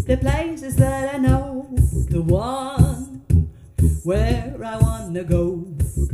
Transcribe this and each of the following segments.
the places that I know, the one where I wanna go.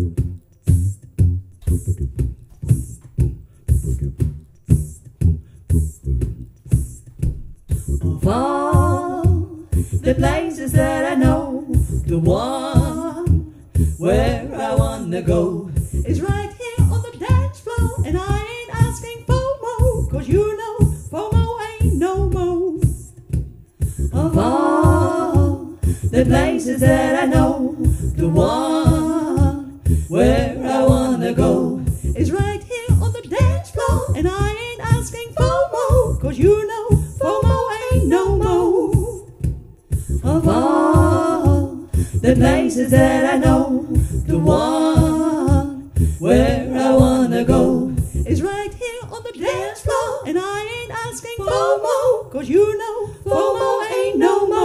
Of all the places that I know, the one where I wanna go is right here on the dance floor. And I ain't asking FOMO, 'cause you know FOMO ain't no mo. Of all the places that I know, the one where I wanna go is right here on the dance floor. And I ain't asking FOMO, 'cause you know FOMO ain't no mo. Of all the places that I know, the one where I wanna go is right here on the dance floor. And I ain't asking FOMO, 'cause you know FOMO ain't no mo.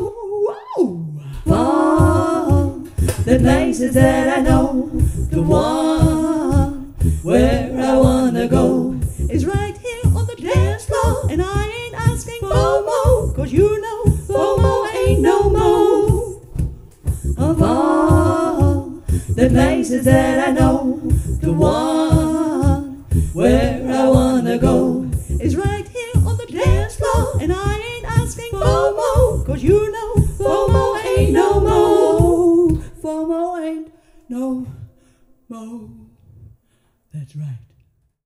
Of all the places that I know, the one where I wanna go is right here on the dance floor. And I ain't asking FOMO, 'cause you know FOMO ain't no mo. Of all the places that I know, the one where I wanna go is right here on the dance floor. And I ain't asking FOMO, 'cause you know FOMO ain't no mo. FOMO ain't no mo. That's right.